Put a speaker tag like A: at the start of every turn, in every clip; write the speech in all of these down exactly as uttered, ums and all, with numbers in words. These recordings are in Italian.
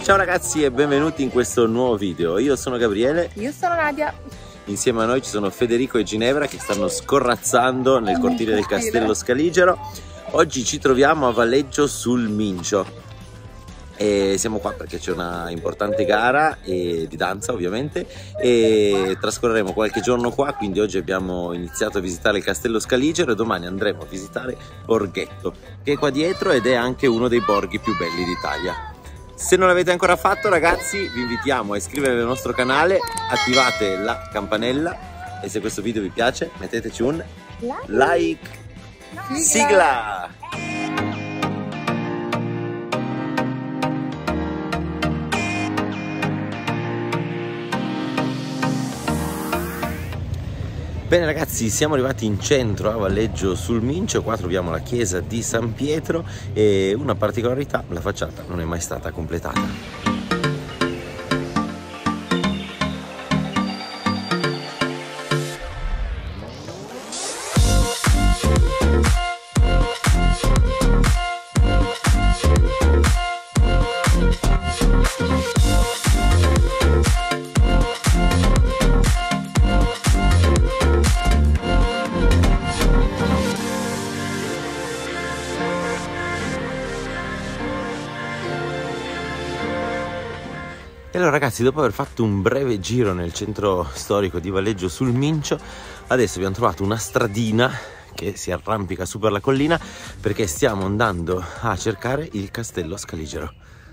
A: Ciao ragazzi e benvenuti in questo nuovo video. Io sono Gabriele.
B: Io sono Nadia.
A: Insieme a noi ci sono Federico e Ginevra che stanno scorrazzando nel cortile del Castello Scaligero. Oggi ci troviamo a Valeggio sul Mincio e siamo qua perché c'è una importante gara e, di danza ovviamente, e trascorreremo qualche giorno qua, quindi oggi abbiamo iniziato a visitare il Castello Scaligero e domani andremo a visitare Borghetto, che è qua dietro ed è anche uno dei borghi più belli d'Italia. Se non l'avete ancora fatto ragazzi, vi invitiamo a iscrivervi al nostro canale, attivate la campanella e se questo video vi piace metteteci un like. Sigla! Sigla! Bene ragazzi, siamo arrivati in centro a Valeggio sul Mincio. Qua troviamo la chiesa di San Pietro e una particolarità: la facciata non è mai stata completata. E allora ragazzi, dopo aver fatto un breve giro nel centro storico di Valeggio sul Mincio, adesso abbiamo trovato una stradina che si arrampica su per la collina perché stiamo andando a cercare il Castello Scaligero.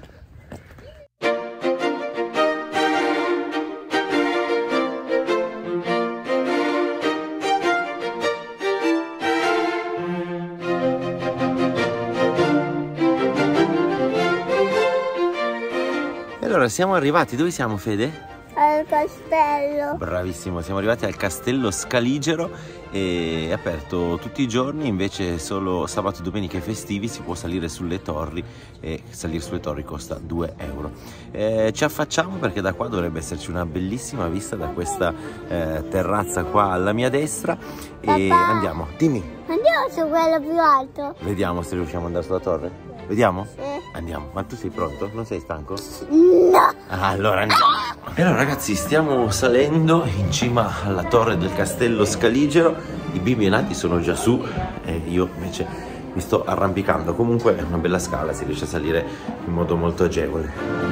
A: Allora siamo arrivati, dove siamo Fede?
C: Al castello.
A: Bravissimo, siamo arrivati al Castello Scaligero e è aperto tutti i giorni, invece solo sabato, domenica e festivi si può salire sulle torri e salire sulle torri costa due euro. Eh, ci affacciamo perché da qua dovrebbe esserci una bellissima vista da questa eh, terrazza qua alla mia destra. Papà, e andiamo, dimmi.
C: Andiamo su quello più alto.
A: Vediamo se riusciamo ad andare sulla torre. Vediamo?
C: Sì.
A: Andiamo. Ma tu sei pronto? Non sei stanco?
C: No.
A: Ah, allora andiamo. E allora ragazzi, stiamo salendo in cima alla torre del Castello Scaligero. I bimbi e nati sono già su e io invece mi sto arrampicando. Comunque è una bella scala, si riesce a salire in modo molto agevole.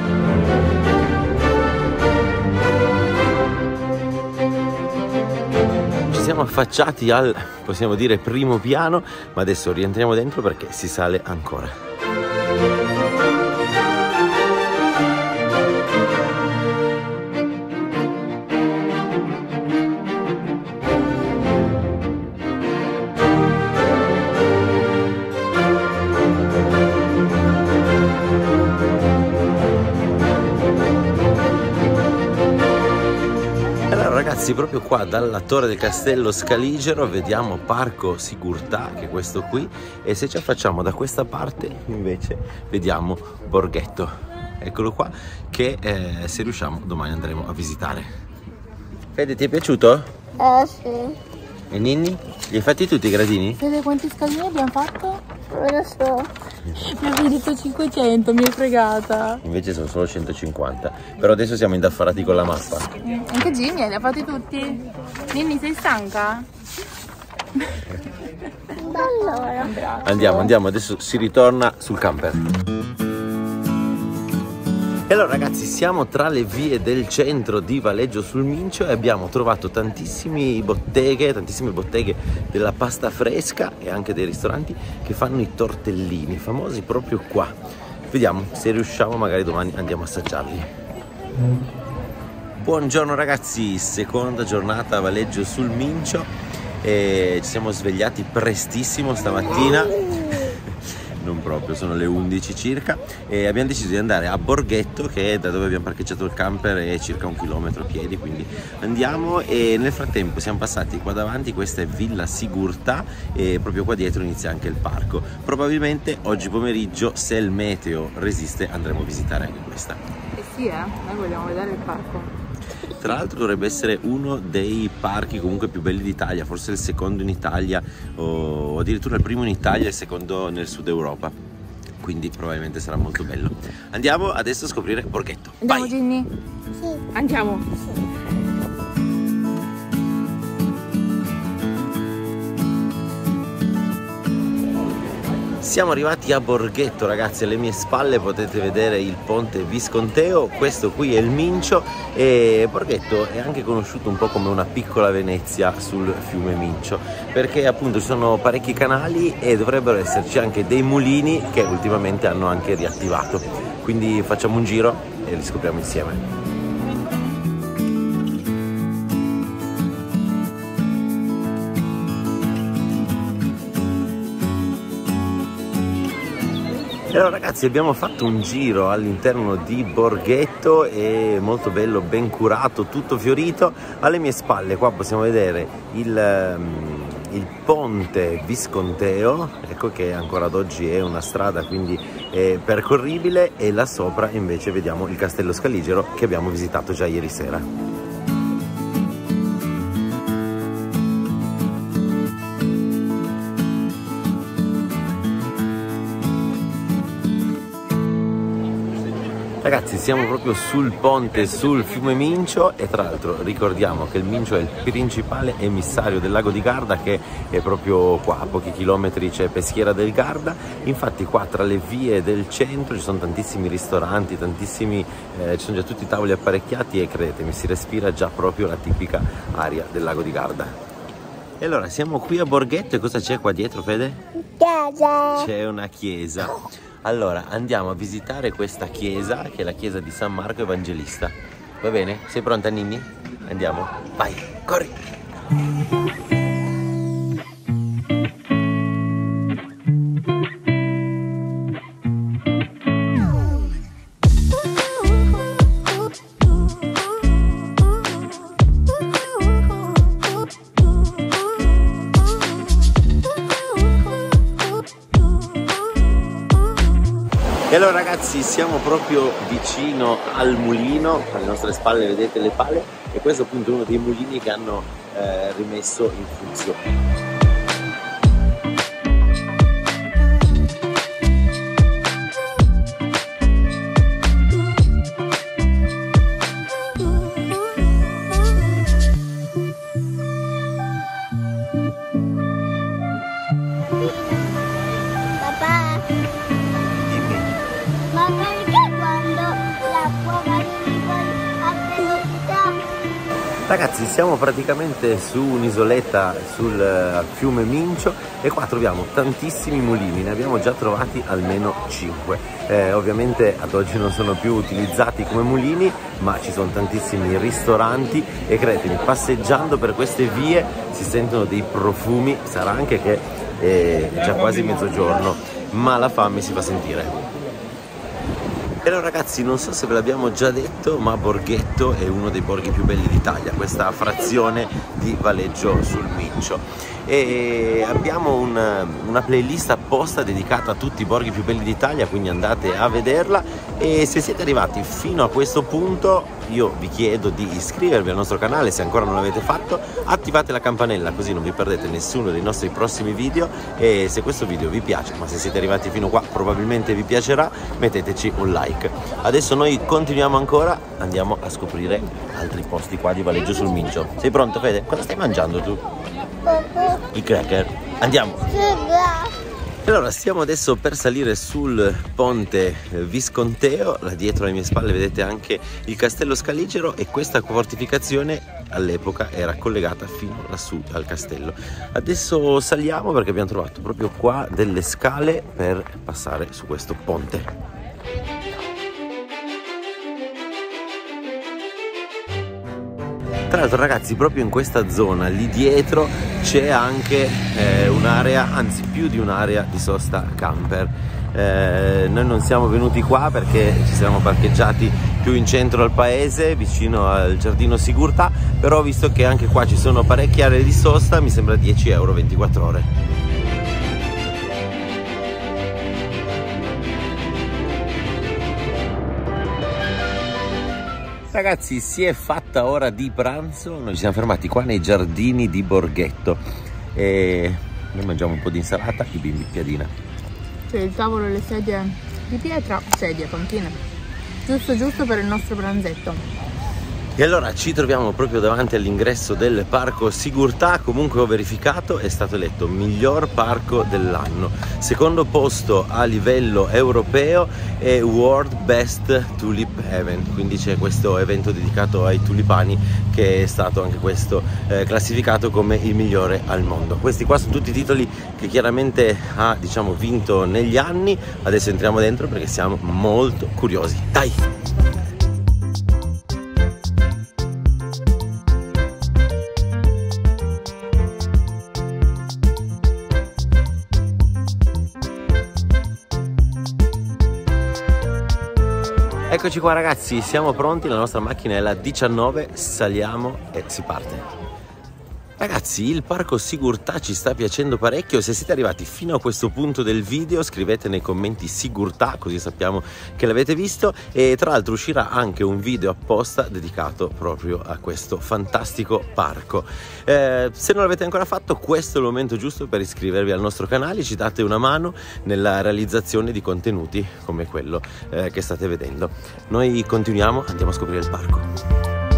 A: Ci siamo affacciati al, possiamo dire, primo piano, ma adesso rientriamo dentro perché si sale ancora. Ragazzi, proprio qua dalla torre del Castello Scaligero vediamo Parco Sigurtà, che è questo qui, e se ci affacciamo da questa parte invece vediamo Borghetto, eccolo qua, che eh, se riusciamo domani andremo a visitare. Fede, ti è piaciuto?
C: Eh sì.
A: E Ninni? Li hai fatti tutti i gradini?
B: Fede, quanti scalini abbiamo fatto?
C: Non lo so.
B: Mi avevi detto cinquecento, mi hai fregata.
A: Invece sono solo centocinquanta. Però adesso siamo indaffarati con la mappa.
B: Mm, anche Jimmy li ha fatti tutti. Ninni, sei stanca?
C: Allora.
A: Andiamo, andiamo, adesso si ritorna sul camper. E allora ragazzi, siamo tra le vie del centro di Valeggio sul Mincio e abbiamo trovato tantissime botteghe, tantissime botteghe della pasta fresca e anche dei ristoranti che fanno i tortellini, famosi proprio qua. Vediamo se riusciamo, magari domani andiamo a assaggiarli. Buongiorno ragazzi, seconda giornata a Valeggio sul Mincio e ci siamo svegliati prestissimo stamattina. Non proprio, sono le undici circa e abbiamo deciso di andare a Borghetto, che è da dove abbiamo parcheggiato il camper, è circa un chilometro a piedi, quindi andiamo. E nel frattempo siamo passati qua davanti, questa è Villa Sigurtà e proprio qua dietro inizia anche il parco. Probabilmente oggi pomeriggio, se il meteo resiste, andremo a visitare anche questa.
B: Eh sì, eh, noi vogliamo vedere il parco.
A: Tra l'altro dovrebbe essere uno dei parchi comunque più belli d'Italia, forse il secondo in Italia o addirittura il primo in Italia e il secondo nel sud Europa. quindi probabilmente sarà molto bello. Andiamo adesso a scoprire Borghetto.
B: Andiamo,
A: Vai!
B: Ginny?
C: Sì.
B: Andiamo.
A: Siamo arrivati a Borghetto, ragazzi. Alle mie spalle potete vedere il ponte Visconteo, questo qui è il Mincio, e Borghetto è anche conosciuto un po' come una piccola Venezia sul fiume Mincio, perché appunto ci sono parecchi canali e dovrebbero esserci anche dei mulini che ultimamente hanno anche riattivato. Quindi facciamo un giro e li scopriamo insieme. E allora ragazzi, abbiamo fatto un giro all'interno di Borghetto, è molto bello, ben curato, tutto fiorito. Alle mie spalle qua possiamo vedere il, il ponte Visconteo, ecco, che ancora ad oggi è una strada, quindi è percorribile, e là sopra invece vediamo il Castello Scaligero che abbiamo visitato già ieri sera. Ragazzi, siamo proprio sul ponte sul fiume Mincio, e tra l'altro ricordiamo che il Mincio è il principale emissario del lago di Garda, che è proprio qua a pochi chilometri, c'è Peschiera del Garda. Infatti qua tra le vie del centro ci sono tantissimi ristoranti, tantissimi, eh, ci sono già tutti i tavoli apparecchiati, e credetemi, si respira già proprio la tipica aria del lago di Garda. E allora siamo qui a Borghetto, e cosa c'è qua dietro, Fede?
C: Chiesa.
A: C'è una chiesa. Allora andiamo a visitare questa chiesa, che è la chiesa di San Marco Evangelista. Va bene? Sei pronta, Ninni? Andiamo? Vai, corri! E allora ragazzi, siamo proprio vicino al mulino, alle nostre spalle vedete le pale, e questo appunto è uno dei mulini che hanno eh, rimesso in funzione. Ragazzi, siamo praticamente su un'isoletta sul uh, fiume Mincio, e qua troviamo tantissimi mulini, ne abbiamo già trovati almeno cinque. Eh, ovviamente ad oggi non sono più utilizzati come mulini, ma ci sono tantissimi ristoranti, e credetemi, passeggiando per queste vie si sentono dei profumi. Sarà anche che è già quasi mezzogiorno, ma la fame si fa sentire. E allora ragazzi, non so se ve l'abbiamo già detto, ma Borghetto è uno dei borghi più belli d'Italia, questa frazione di Valeggio sul Mincio, e abbiamo una, una playlist apposta dedicata a tutti i borghi più belli d'Italia, quindi andate a vederla. E se siete arrivati fino a questo punto, io vi chiedo di iscrivervi al nostro canale se ancora non l'avete fatto, attivate la campanella così non vi perdete nessuno dei nostri prossimi video, e se questo video vi piace, ma se siete arrivati fino qua probabilmente vi piacerà, metteteci un like. Adesso noi continuiamo ancora, andiamo a scoprire altri posti qua di Valeggio sul Mincio. Sei pronto, Fede? Cosa stai mangiando tu? I cracker. Andiamo! Allora, stiamo adesso per salire sul ponte Visconteo. Là dietro alle mie spalle vedete anche il Castello Scaligero, e questa fortificazione all'epoca era collegata fino lassù al castello. Adesso saliamo perché abbiamo trovato proprio qua delle scale per passare su questo ponte. Tra l'altro ragazzi, proprio in questa zona lì dietro c'è anche eh, un'area, anzi più di un'area di sosta camper. Eh, noi non siamo venuti qua perché ci siamo parcheggiati più in centro al paese, vicino al Giardino Sigurtà, però visto che anche qua ci sono parecchie aree di sosta, mi sembra dieci euro ventiquattro ore. Ragazzi, si è fatta ora di pranzo, noi ci siamo fermati qua nei giardini di Borghetto e noi mangiamo un po' di insalata, i bimbi piadina.
B: C'è il tavolo e le sedie di pietra, sedie, panchine, giusto giusto per il nostro pranzetto.
A: E allora ci troviamo proprio davanti all'ingresso del parco Sigurtà. Comunque ho verificato, è stato eletto miglior parco dell'anno, secondo posto a livello europeo e World Best Tulip Event, quindi c'è questo evento dedicato ai tulipani che è stato anche questo eh, classificato come il migliore al mondo. Questi qua sono tutti i titoli che chiaramente ha, diciamo, vinto negli anni. Adesso entriamo dentro perché siamo molto curiosi. Dai! Eccoci qua ragazzi, siamo pronti, la nostra macchina è la diciannove, saliamo e si parte. Ragazzi, il parco Sigurtà ci sta piacendo parecchio. Se siete arrivati fino a questo punto del video scrivete nei commenti Sigurtà, così sappiamo che l'avete visto, e tra l'altro uscirà anche un video apposta dedicato proprio a questo fantastico parco. Eh, se non l'avete ancora fatto, questo è il momento giusto per iscrivervi al nostro canale, ci date una mano nella realizzazione di contenuti come quello eh, che state vedendo. Noi continuiamo, andiamo a scoprire il parco.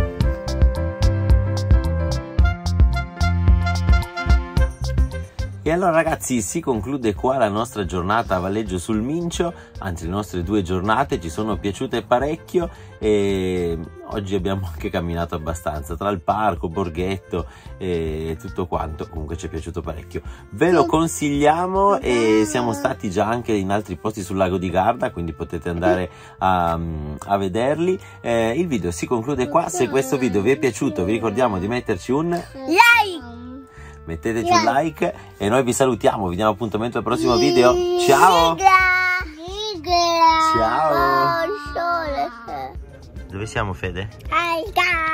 A: E allora ragazzi, si conclude qua la nostra giornata a Valleggio sul Mincio, anzi le nostre due giornate ci sono piaciute parecchio e oggi abbiamo anche camminato abbastanza tra il parco, Borghetto e tutto quanto, comunque ci è piaciuto parecchio. Ve lo consigliamo e siamo stati già anche in altri posti sul lago di Garda, quindi potete andare a, a vederli. Eh, il video si conclude qua, se questo video vi è piaciuto vi ricordiamo di metterci un
C: like.
A: Metteteci un like e noi vi salutiamo, vi diamo appuntamento al prossimo video. Ciao! Ciao! Dove siamo, Fede?